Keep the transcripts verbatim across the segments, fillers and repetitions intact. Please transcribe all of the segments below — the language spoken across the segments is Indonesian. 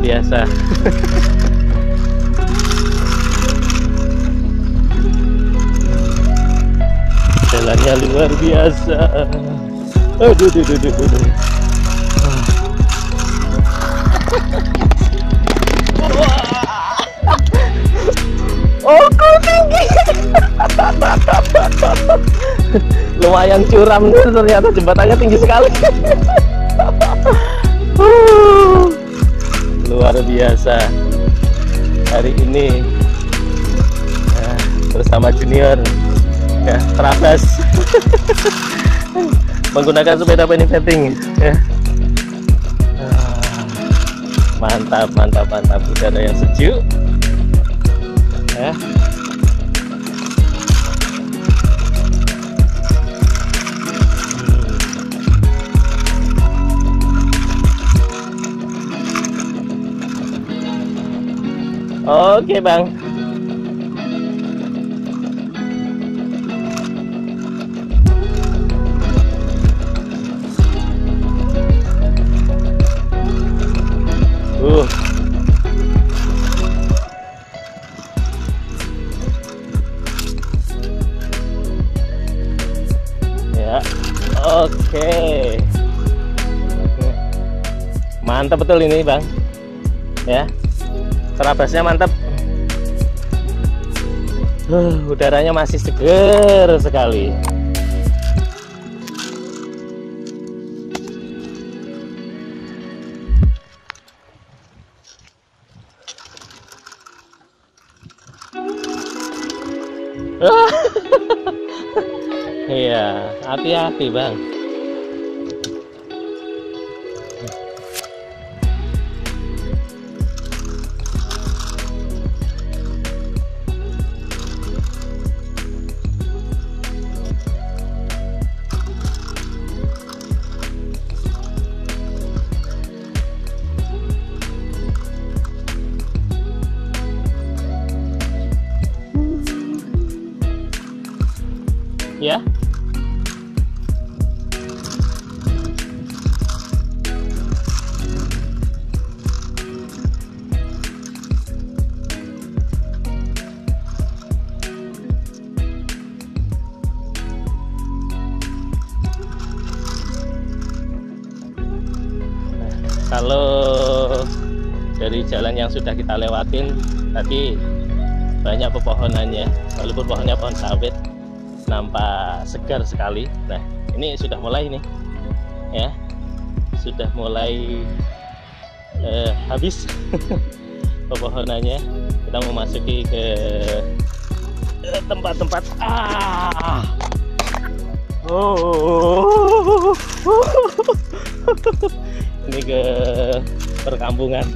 biasa. Jalannya luar biasa. Aduh, aduh, aduh, aduh. Oh, kok tinggi. Lumayan curam nih, ternyata jembatannya tinggi sekali. Luar biasa. Hari ini ya, bersama junior ya, terabas menggunakan sepeda penny-petting ya. Mantap, mantap, mantap. Udara yang sejuk ya. Oke bang. Uh. Ya, oke. Mantap betul ini bang. Ya. Terabasnya mantap. Uh, udaranya masih seger sekali. Iya, hati-hati bang. Ya. Kalau dari jalan yang sudah kita lewatin tadi banyak pepohonannya, walaupun pohonnya pohon sawit, nampak segar sekali. Nah ini sudah mulai nih ya, sudah mulai eh, habis pepohonannya. Kita memasuki ke tempat-tempat ah oh ini ke perkampungan.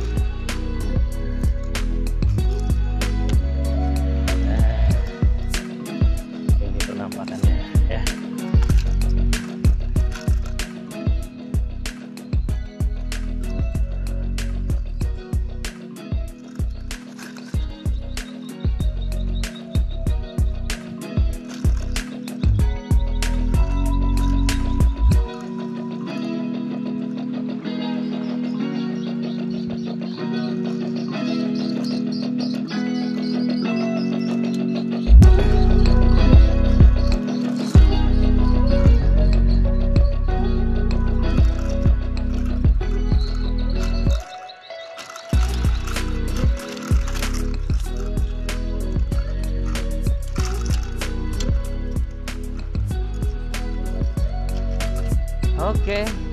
Oke.